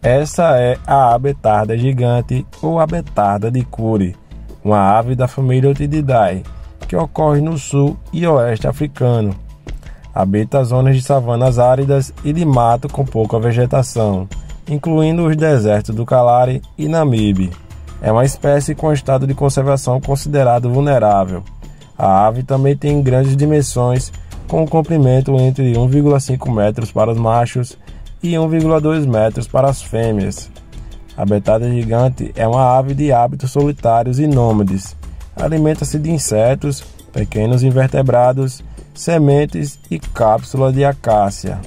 Essa é a abetarda gigante ou abetarda de Cury, uma ave da família Otididae, que ocorre no sul e oeste africano. Habita zonas de savanas áridas e de mato com pouca vegetação, incluindo os desertos do Kalahari e Namibe. É uma espécie com estado de conservação considerado vulnerável. A ave também tem grandes dimensões, com um comprimento entre 1,5 metros para os machos e 1,2 metros para as fêmeas. A abetarda gigante é uma ave de hábitos solitários e nômades. Alimenta-se de insetos, pequenos invertebrados, sementes e cápsula de acácia.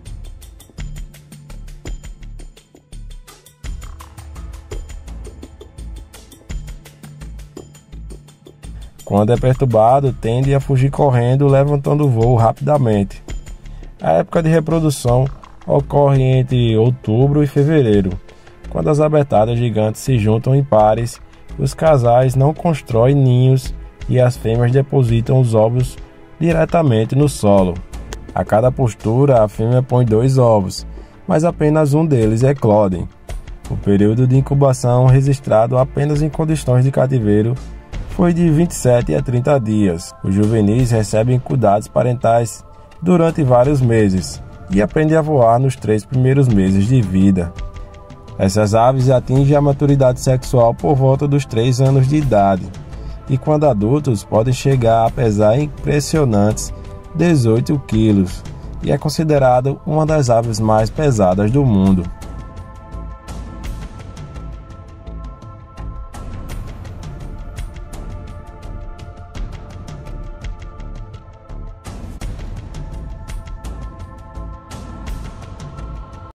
Quando é perturbado, tende a fugir correndo, levantando o voo rapidamente. A época de reprodução ocorre entre outubro e fevereiro. Quando as abetardas gigantes se juntam em pares, os casais não constroem ninhos e as fêmeas depositam os ovos diretamente no solo. A cada postura, a fêmea põe 2 ovos, mas apenas um deles eclodem. O período de incubação registrado apenas em condições de cativeiro foi de 27 a 30 dias. Os juvenis recebem cuidados parentais durante vários meses e aprendem a voar nos 3 primeiros meses de vida. Essas aves atingem a maturidade sexual por volta dos 3 anos de idade e, quando adultos, podem chegar a pesar impressionantes 18 quilos e é considerado uma das aves mais pesadas do mundo.